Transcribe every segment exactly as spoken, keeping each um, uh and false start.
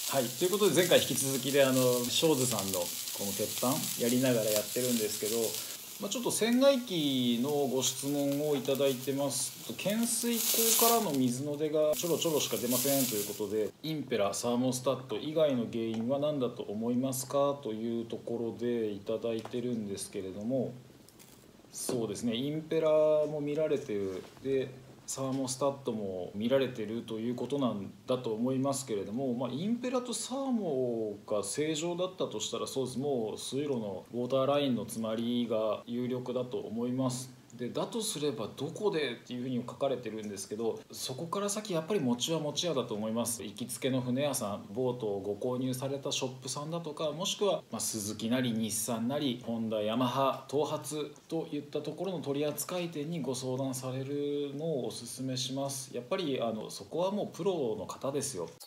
はい、ということで前回引き続きであのショーズさんのこの鉄板やりながらやってるんですけど、まあ、ちょっと船外機のご質問をいただいてます。懸垂口からの水の出がちょろちょろしか出ませんということで、インペラサーモスタット以外の原因は何だと思いますかというところでいただいてるんですけれども、そうですね、インペラも見られてるでサーモスタットも見られてるということなんだと思いますけれども、まあ、インペラとサーモが正常だったとしたら、そうです、もう水路のウォーターラインの詰まりが有力だと思います。でだとすればどこでっていうふうに書かれてるんですけど、そこから先やっぱり持ちは持ち屋だと思います。行きつけの船屋さん、ボートをご購入されたショップさんだとか、もしくはまあスズキなり日産なりホンダ、ヤマハ、東発といったところの取扱店にご相談されるのをお勧めします。やっぱりあのそこはもうプロの方ですよ。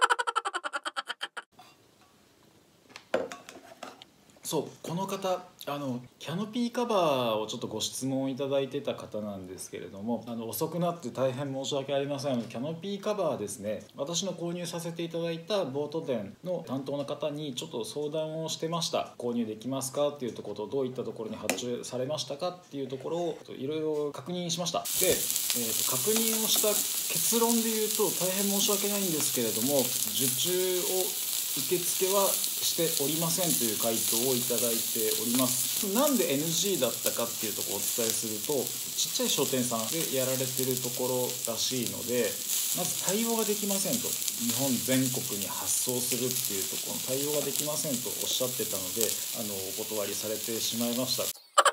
そう、この方あのキャノピーカバーをちょっとご質問いただいてた方なんですけれども、あの遅くなって大変申し訳ありません。キャノピーカバーですね、私の購入させていただいたボート店の担当の方にちょっと相談をしてました。購入できますかっていうところと、どういったところに発注されましたかっていうところをいろいろ確認しました。で、えー、と確認をした結論で言うと、大変申し訳ないんですけれども、受注を受付はしておりませんという回答をいただいております。なんで エヌジー だったかっていうところをお伝えすると、ちっちゃい商店さんでやられてるところらしいので、まず対応ができませんと、日本全国に発送するっていうところの対応ができませんとおっしゃってたので、あのお断りされてしまいました。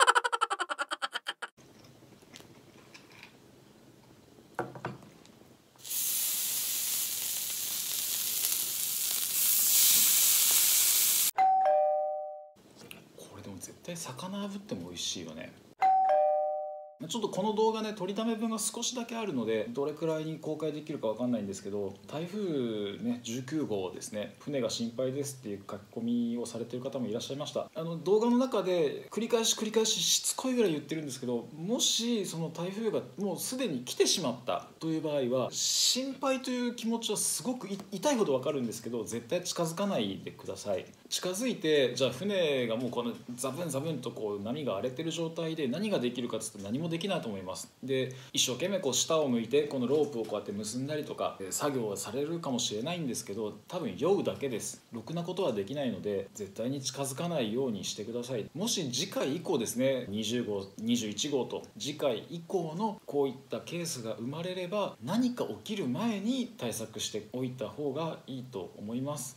でも絶対魚炙っても美味しいよね。ちょっとこの動画ね、撮りため分が少しだけあるので、どれくらいに公開できるかわかんないんですけど、台風ねじゅうきゅうごうですね、船が心配ですっていう書き込みをされている方もいらっしゃいました。あの動画の中で繰り返し繰り返ししつこいぐらい言ってるんですけど、もしその台風がもうすでに来てしまったという場合は、心配という気持ちはすごく痛いほどわかるんですけど、絶対近づかないでください。近づいて、じゃあ船がもうこのザブンザブンとこう波が荒れてる状態で何ができるかっつって何もできないと思います。で一生懸命こう下を向いてこのロープをこうやって結んだりとか作業はされるかもしれないんですけど、多分酔うだけです。ろくなことはできないので、絶対に近づかないようにしてください。もし次回以降ですね、にじゅうごうにじゅういちごうと次回以降のこういったケースが生まれれば、何か起きる前に対策しておいた方がいいと思います。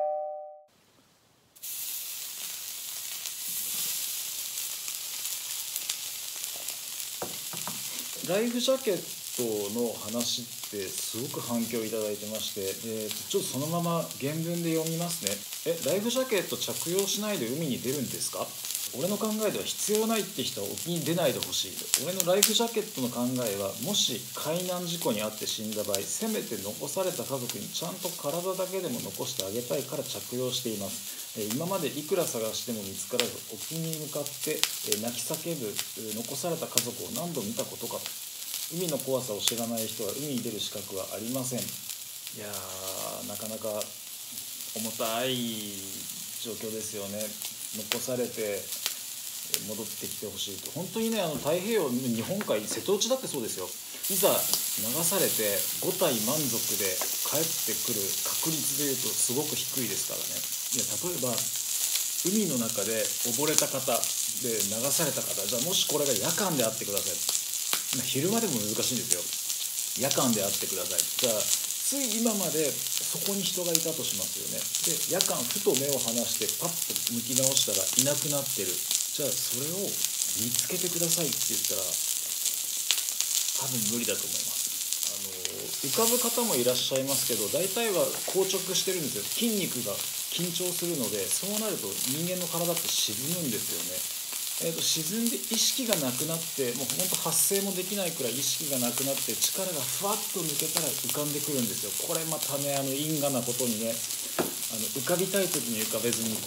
ライフジャケットの話ってすごく反響いただいてまして、えー、ちょっとそのまま原文で読みますね。え、ライフジャケット着用しないで海に出るんですか？俺の考えでは必要ないって人は沖に出ないでほしい。俺のライフジャケットの考えは、もし海難事故に遭って死んだ場合、せめて残された家族にちゃんと体だけでも残してあげたいから着用しています。今までいくら探しても見つからず、沖に向かって泣き叫ぶ残された家族を何度見たことかと。海の怖さを知らない人は海に出る資格はありません。いやー、なかなか重たい状況ですよね。残されて戻ってきてほしいと。本当にね、あの太平洋、日本海、瀬戸内だってそうですよ。いざ流されてご体満足で帰ってくる確率でいうとすごく低いですからね。いや、例えば海の中で溺れた方で流された方、じゃあもしこれが夜間であってください。昼間でも難しいんですよ。夜間であってください。じゃあつい今までそこに人がいたとしますよね。で夜間ふと目を離してパッと向き直したらいなくなってる。じゃあそれを見つけてくださいって言ったら多分無理だと思います。あの浮かぶ方もいらっしゃいますけど、大体は硬直してるんですよ。筋肉が緊張するので、そうなると人間の体って沈むんですよね。えー、と沈んで意識がなくなって、もうほんと発声もできないくらい意識がなくなって、力がふわっと抜けたら浮かんでくるんですよ。これまたね、あの因果なことにね、あの浮かびたい時に浮かべずにこう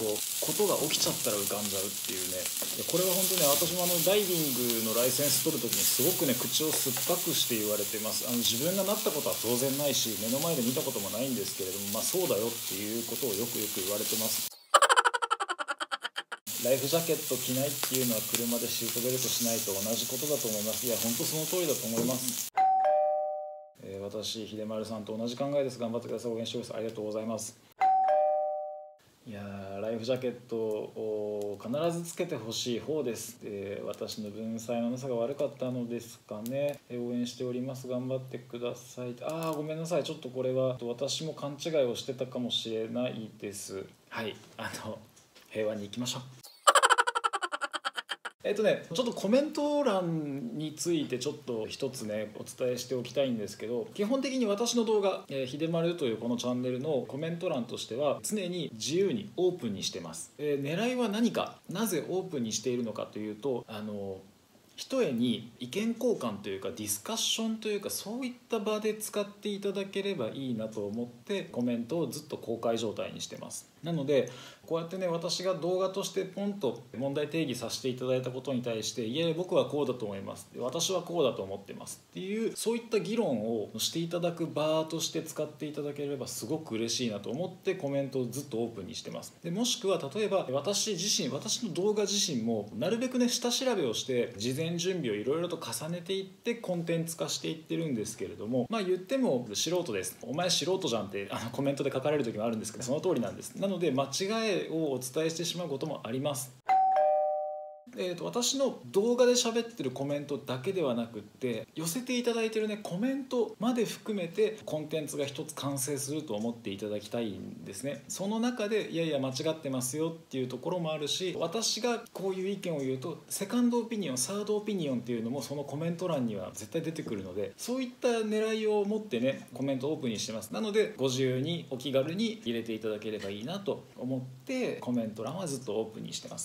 ことが起きちゃったら浮かんじゃうっていうね。これは本当ね、私もあのダイビングのライセンス取るときにすごくね口を酸っぱくして言われてます。あの自分がなったことは当然ないし、目の前で見たこともないんですけれども、まあそうだよっていうことをよくよく言われてます。ライフジャケット着ないっていうのは車でシートベルトしないと同じことだと思います。いや本当その通りだと思います。えー、私秀丸さんと同じ考えです。頑張ってください。応援してください。ありがとうございます。いやー、ライフジャケットを必ずつけてほしい方です。えー、私の文才のなさが悪かったのですかね。えー、応援しております。頑張ってください。あーごめんなさい、ちょっとこれは私も勘違いをしてたかもしれないです。はい、あの平和にいきましょう。えっとね、ちょっとコメント欄についてちょっと一つねお伝えしておきたいんですけど、基本的に私の動画、えー、秀丸というこのチャンネルのコメント欄としては常に自由にオープンにしてます。えー、狙いは何か、なぜオープンにしているのかというと、あのひとえに意見交換というかディスカッションというか、そういった場で使っていただければいいなと思ってコメントをずっと公開状態にしてます。なのでこうやってね、私が動画としてポンと問題定義させていただいたことに対して、いや僕はこうだと思います、私はこうだと思ってますっていう、そういった議論をしていただく場として使っていただければすごく嬉しいなと思ってコメントをずっとオープンにしてます。でもしくは例えば私自身、私の動画自身もなるべくね下調べをして事前準備をいろいろと重ねていってコンテンツ化していってるんですけれども、まあ言っても素人です、お前素人じゃんってあのコメントで書かれる時もあるんですけど、その通りなんです。なので間違いをお伝えしてしまうこともあります。えーと、私の動画で喋ってるコメントだけではなくって、寄せていただいてるねコメントまで含めてコンテンツが一つ完成すると思っていただきたいんですね。その中でいやいや間違ってますよっていうところもあるし、私がこういう意見を言うとセカンドオピニオン、サードオピニオンっていうのもそのコメント欄には絶対出てくるので、そういった狙いを持ってねコメントをオープンにしてます。なのでご自由にお気軽に入れていただければいいなと思ってコメント欄はずっとオープンにしてます。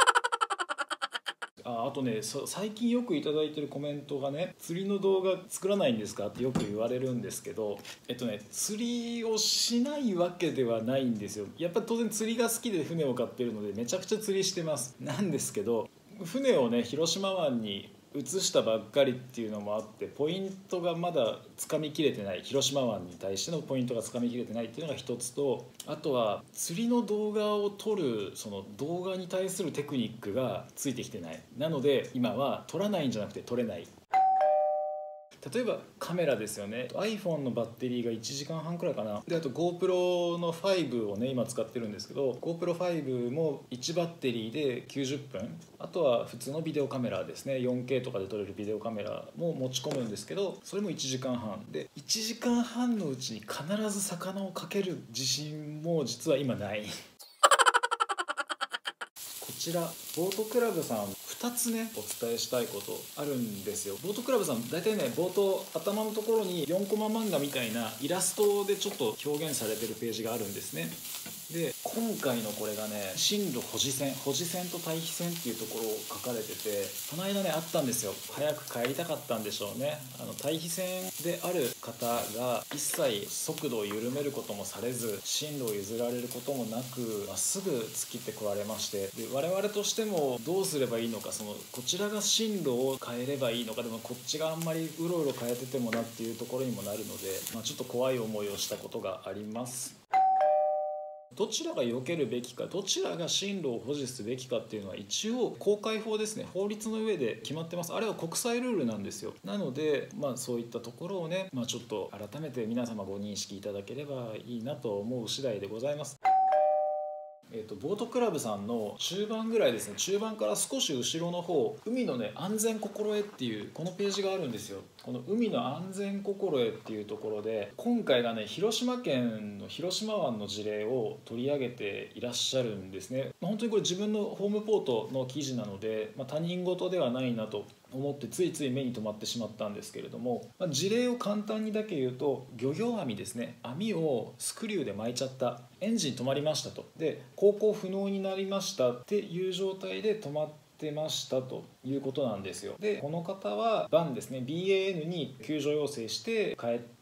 あ, あとね、最近よくいただいてるコメントがね、釣りの動画作らないんですかってよく言われるんですけど、えっとね釣りをしないわけではないんですよ。やっぱ当然釣りが好きで船を買ってるのでめちゃくちゃ釣りしてます。なんですけど、船をね広島湾に移したばっかりっていうのもあって、ポイントがまだつかみきれてない、広島湾に対してのポイントがつかみきれてないっていうのが一つと、あとは釣りの動画を撮るその動画に対するテクニックがついてきてない。なので今は撮らないんじゃなくて撮れない。例えばカメラですよね。 iPhone のバッテリーがいちじかんはんくらいかな。であと GoPro のファイブをね今使ってるんですけど、 GoPro ファイブもいちバッテリーできゅうじゅっぷん。あとは普通のビデオカメラですね、 よんケー とかで撮れるビデオカメラも持ち込むんですけど、それもいちじかんはんで、いちじかんはんのうちに必ず魚をかける自信も実は今ない。こちらボートクラブさんふたつねお伝えしたいことあるんですよ。ボートクラブさん大体ね冒頭頭のところによんコマ漫画みたいなイラストでちょっと表現されてるページがあるんですね。で今回のこれがね、進路保持線保持線と対比線っていうところを書かれてて、この間ねあったんですよ。早く帰りたかったんでしょうね。あの対比線である方が一切速度を緩めることもされず、進路を譲られることもなくまっすぐ突きってこられまして、で我々としてもどうすればいいのか、そのこちらが進路を変えればいいのか、でもこっちがあんまりうろうろ変えててもなっていうところにもなるので、まあ、ちょっと怖い思いをしたことがあります。どちらが避けるべきか、どちらが進路を保持すべきかっていうのは一応公海法ですね、法律の上で決まってます。あれは国際ルールなんですよ。なのでまあそういったところをね、まあ、ちょっと改めて皆様ご認識いただければいいなと思う次第でございます。えーと、ボートクラブさんの中盤ぐらいですね、中盤から少し後ろの方、海のね安全心得っていうこのページがあるんですよ。この海の安全心得っていうところで、今回がね広島県の広島湾の事例を取り上げていらっしゃるんですね。本当にこれ自分のホームポートの記事なので、まあ、他人事ではないなと思ってついつい目に留まってしまったんですけれども、まあ、事例を簡単にだけ言うと、漁業網ですね、網をスクリューで巻いちゃった、エンジン止まりましたと、で航行不能になりましたっていう状態で止まってましたということなんですよ。でこの方はバンですね ビーエーエヌ に救助要請して帰って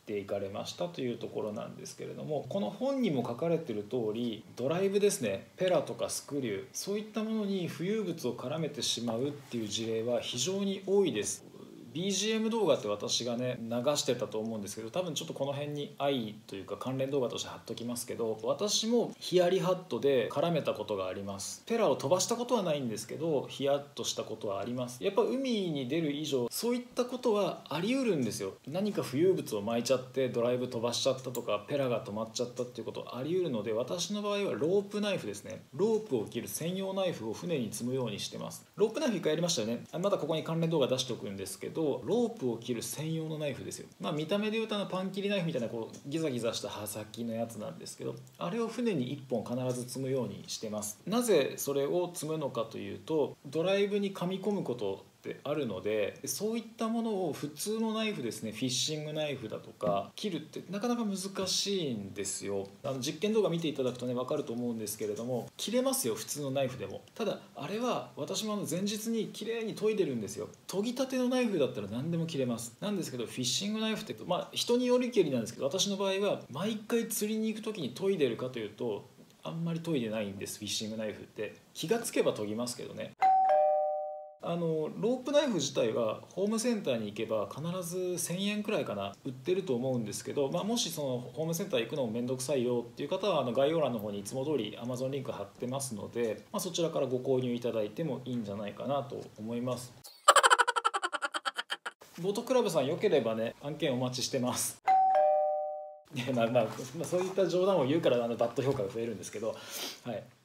っていかれましたというところなんですけれども、この本にも書かれている通り、ドライブですね、ペラとかスクリュー、そういったものに浮遊物を絡めてしまうっていう事例は非常に多いです。ビージーエム 動画って私がね流してたと思うんですけど、多分ちょっとこの辺に愛というか関連動画として貼っときますけど、私もヒヤリハットで絡めたことがあります。ペラを飛ばしたことはないんですけど、ヒヤッとしたことはあります。やっぱ海に出る以上そういったことはあり得るんですよ。何か浮遊物を巻いちゃってドライブ飛ばしちゃったとか、ペラが止まっちゃったっていうことはあり得るので、私の場合はロープナイフですね、ロープを切る専用ナイフを船に積むようにしてます。ロープナイフ一回やりましたよね。まだここに関連動画出しておくんですけど、ロープを切る専用のナイフですよ。まあ見た目で言うとあのパン切りナイフみたいなこうギザギザした刃先のやつなんですけど、あれを船にいっぽん必ず積むようにしてます。なぜそれを積むのかというと、ドライブに噛み込むことってあるので、そういったものを普通のナイフですね、フィッシングナイフだとか切るってなかなか難しいんですよ。あの実験動画見ていただくとね分かると思うんですけれども、切れますよ普通のナイフでも。ただあれは私もあの前日に綺麗に研いでるんですよ。研ぎたてのナイフだったら何でも切れます。なんですけどフィッシングナイフってまあ人によりけりなんですけど、私の場合は毎回釣りに行く時に研いでるかというとあんまり研いでないんです。フィッシングナイフって気がつけば研ぎますけどね。あのロープナイフ自体はホームセンターに行けば必ずせんえんくらいかな売ってると思うんですけど、まあ、もしそのホームセンター行くのも面倒くさいよっていう方はあの概要欄の方にいつも通り Amazon リンク貼ってますので、まあ、そちらからご購入いただいてもいいんじゃないかなと思います。ボートクラブさんよければね案件お待ちしてます。いやまあまあ、まあ、そういった冗談を言うからあのバッド評価が増えるんですけど、はい。